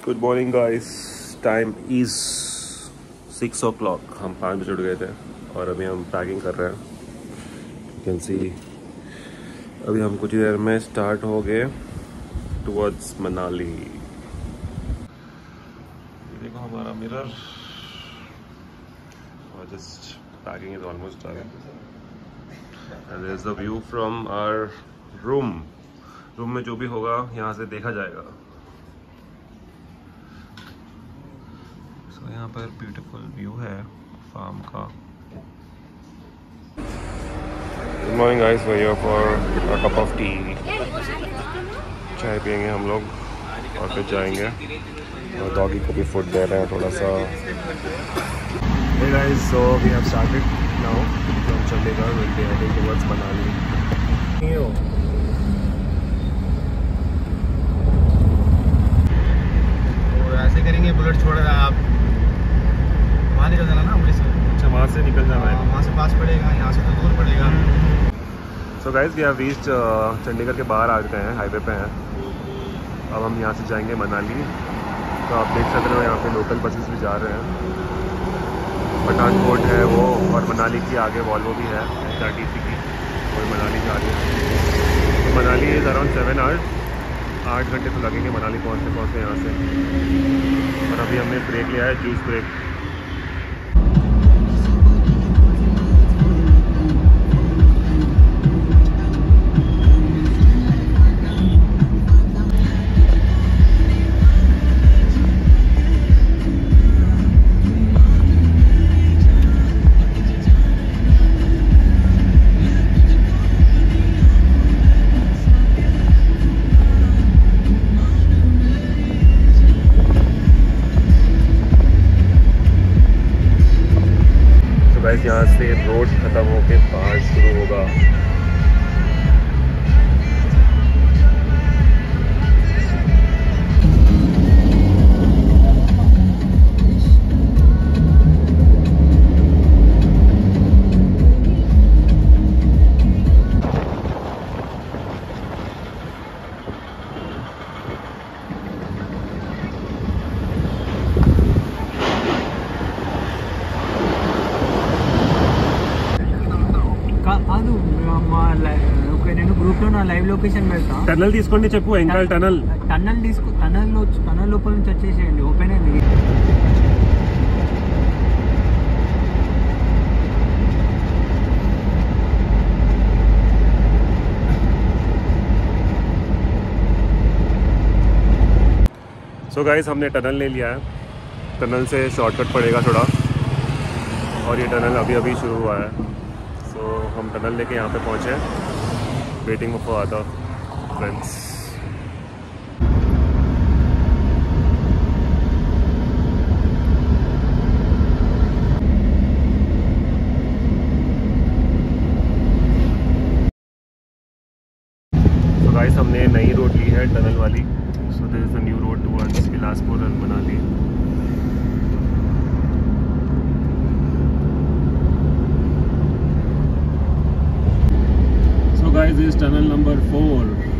Good morning guys, time is 6 o'clock। हम 5 बजे उठ गए थे और अभी हम पैकिंग कर रहे हैं। यू कैन सी अभी हम कुछ देर में स्टार्ट हो गए टुवर्ड्स मनाली। ये देखो हमारा मिरर और just packing is almost done and there is the view from our room में जो भी होगा यहाँ से देखा जाएगा। यहाँ पर ब्यूटीफुल व्यू है फार्म का। Good morning guys, we are here for a cup of tea. चाय पियेंगे हम लोग और फिर जाएंगे और डॉगी को भी फूड दे रहे हैं थोड़ा सा। Hey guys, so we have started now from Chandigarh. We'll be heading towards Manali. ऐसे करेंगे, बुलेट छोड़ रहे आप वहाँ निकल जाना ना अमृतसर। अच्छा, वहाँ से निकल जाना है। वहाँ से पास पड़ेगा, यहाँ से तो दूर पड़ेगा। So guys, we have reached Chandigarh के बाहर आ गए हैं, हाईवे पे हैं। अब हम यहाँ से जाएंगे मनाली। तो आप देख सकते हो यहाँ पे लोकल बसेस भी जा रहे हैं। पठानकोट है वो, और मनाली की आगे वॉल्वो भी है HRTC की, और मनाली जा रही है। तो मनाली इज़ अराउंड 7 hours, 8 घंटे तो लगेंगे मनाली पहुँचते यहाँ से। और अभी हमने ब्रेक लिया है, जूस ब्रेक। यहाँ से रोड खत्म होके पहाड़ शुरू होगा। గ్రూప్లో నా లైవ్ లొకేషన్ పెడతా. టనల్ తీసుకోండి, చెప్పు ఎంకల్ టనల్ టనల్ లోపల నుంచి వచ్చేసేయండి, ఓపెన్ అయింది. सो गाइस, हमने टनल ले लिया है। टनल से शॉर्टकट पड़ेगा थोड़ा, और ये टनल अभी अभी शुरू हुआ है। सो हम टनल लेके यहाँ पे पहुँचे, वेटिंग फॉर अदर फ्रेंड्स। तो गाइस, हमने नई रोड ली है टनल वाली। So this is the new road towards Bilaspur and Manali. Guys, this is tunnel number 4.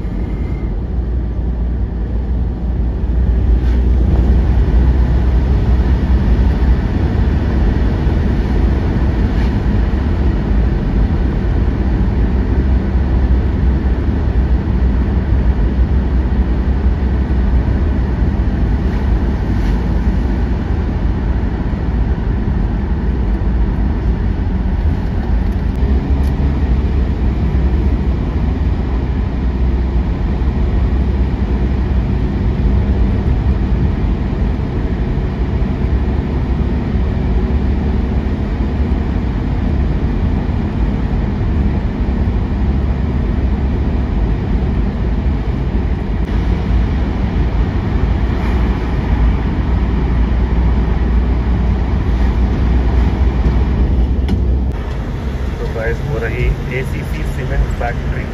हो रही ACC सीमेंट फैक्ट्री।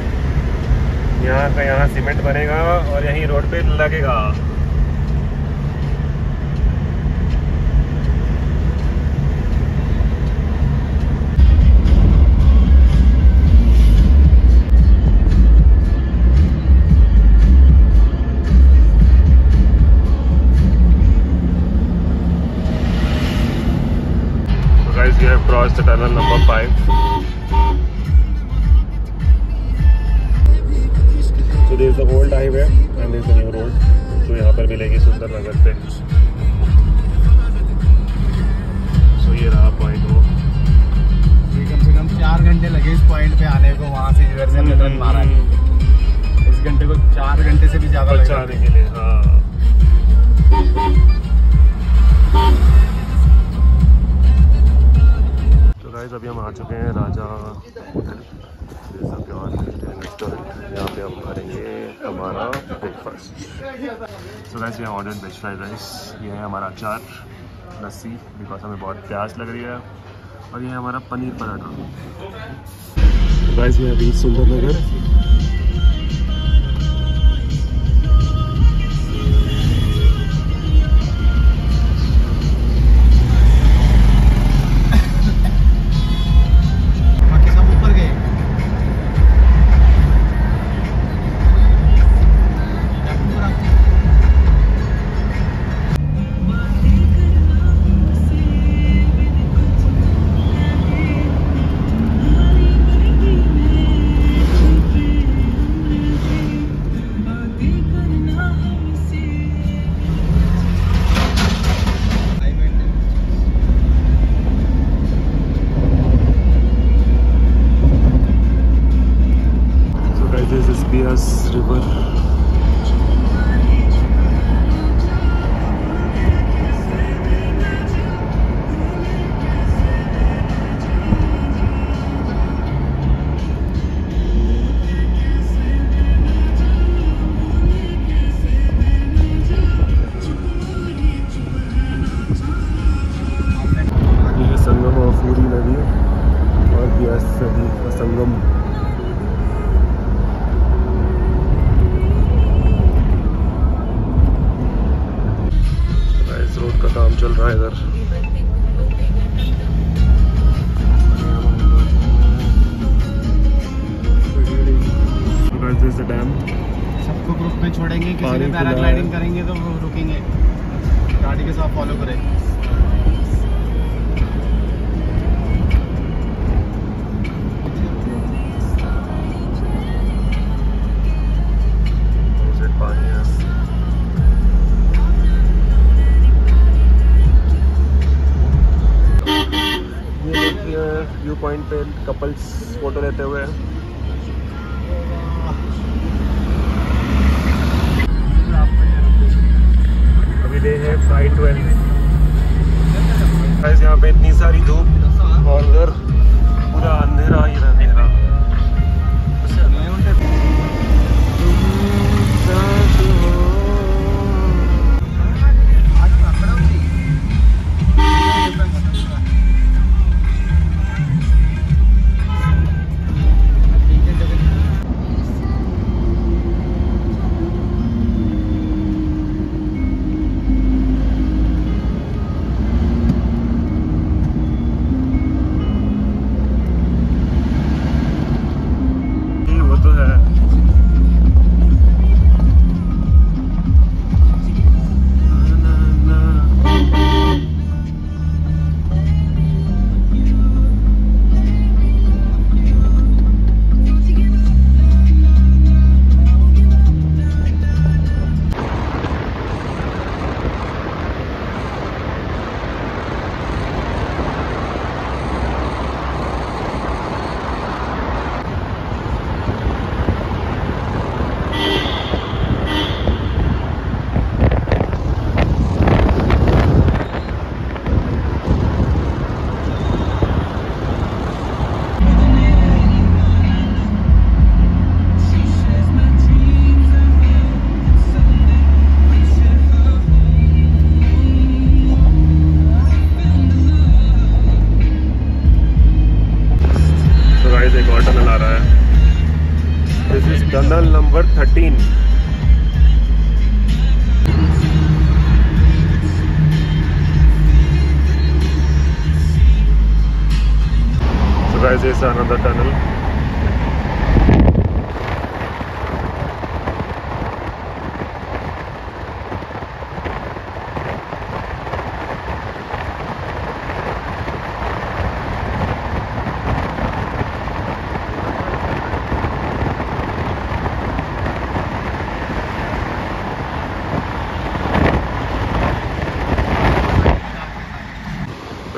यहाँ सीमेंट बनेगा और यहीं रोड पे लगेगा। Tunnel number 5. So there is the old highway and there is the new road. जो यहाँ पर मिलेगी सुंदरनगर पे. So ये रहा पॉइंट वो. ये कम से कम 4 घंटे लगे इस पॉइंट पे आने को, वहाँ से इधर से हमने तुरंत मारा है. इस घंटे को 4 घंटे से भी ज़्यादा बचाने के लिए. हाँ. तो गाइस अभी हम आ चुके हैं राजा होटल. यहाँ पे हम करेंगे हमारा breakfast. So guys we have ordered veg fried rice. ये है हमारा अचार, लस्सी बिकॉज हमें बहुत प्यास लग रही है, और ये है हमारा paneer paratha. Guys we have reached Sundarnagar. Bias River. ये संगम अफूरी नदी और बियास नदी का संगम. रोड का काम चल रहा है इधर. डैम. सबको ग्रुप में छोड़ेंगे, किसी ने पैराग्लाइडिंग करेंगे तो वो रुकेंगे, गाड़ी के साथ फॉलो करें. पानी है. व्यू पॉइंट पे कपल्स फोटो लेते हुए. अभी डे है फ्लाइट 12. यहाँ पे इतनी सारी धूप और उधर पूरा अंधेरा ही अंधेरा. Tunnel number 13. So guys, this is another tunnel.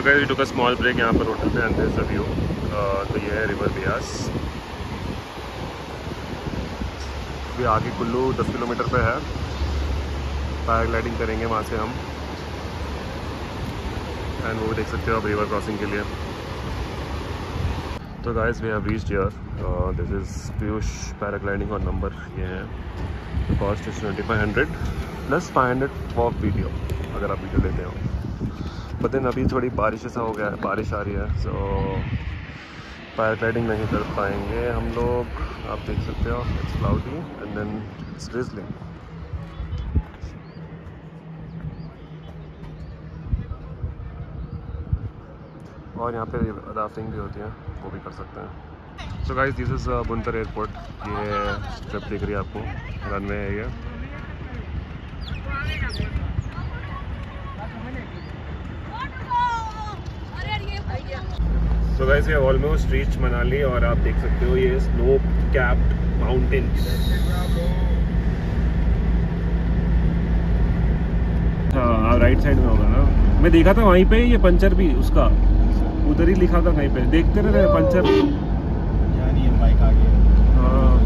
Guys we took a small break यहाँ पर होटल पे एंड दिस द व्यू। तो ये है रिवर ब्यास। अभी आगे कुल्लू 10 किलोमीटर पे है। पैराग्लाइडिंग करेंगे वहाँ से हम, एंड वो देख सकते हो आप रिवर क्रॉसिंग के लिए। तो guys we have reached here. This is Piyush paragliding और नंबर ये है। Cost is 2500 plus 500 for video अगर आप वीडियो लेते हो। बट देन अभी थोड़ी बारिश ऐसा हो गया है, बारिश आ रही है, सो पैराग्लाइडिंग नहीं कर पाएंगे हम लोग। आप देख सकते हो it's cloudy and then it's drizzling. और यहाँ पे राफ्टिंग भी होती है, वो भी कर सकते हैं। So guys this is Bhuntar airport. ये स्ट्रिप दिख रही है आपको, रनवे है ये। So guys we have almost reach Manali और आप देख सकते हो ये स्नो कैप्ड माउंटेन्स। हाँ राइट साइड में होगा ना, मैं देखा था वहीं पे ये पंचर भी उसका उधर ही लिखा था कहीं पे, देखते रहे पंचर यानी बाइक आ गई। हाँ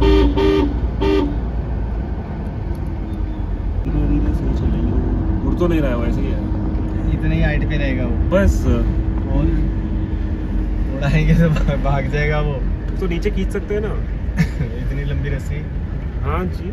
उड़ तो नहीं रहा है, वैसे ही है, इतनी ही हाइट पे रहेगा वो बस। और उड़ाएंगे तो भाग जाएगा वो। तो नीचे खींच सकते हैं ना इतनी लंबी रस्सी। हाँ जी।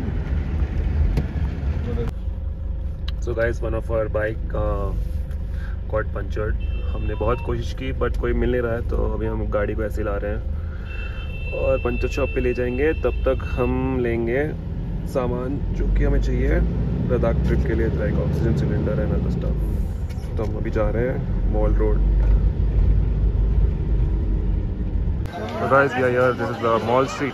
So guys one of our bike got punctured. हमने बहुत कोशिश की बट कोई मिल नहीं रहा है, तो अभी हम गाड़ी को ऐसे ला रहे हैं और पंचर शॉप पे ले जाएंगे। तब तक हम लेंगे सामान जो कि हमें चाहिए लद्दाख ट्रिप के लिए, like oxygen cylinder and other stuff. तो हम अभी जा रहे हैं mall road. So guys, we are here. This is the Mall Street.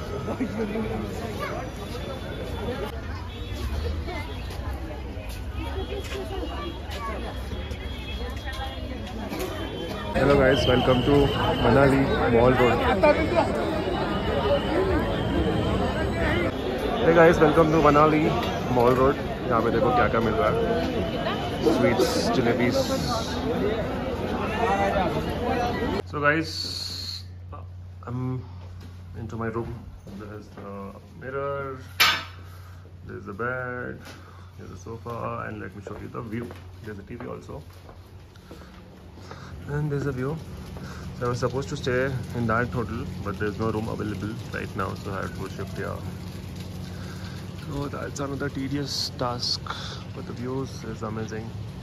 Hello guys, welcome to Manali Mall Road. Hey guys, welcome to Manali Mall Road. यहाँ पे देखो क्या क्या मिल रहा है, sweets, jalebis. So guys, I'm into my room. There's the mirror, there's the bed, there's the sofa, and let me show you the view. There's a TV also, and there's a view. So I was supposed to stay in that hotel, but there's no room available right now, so I have to shift here. So that's another tedious task, but the views is amazing.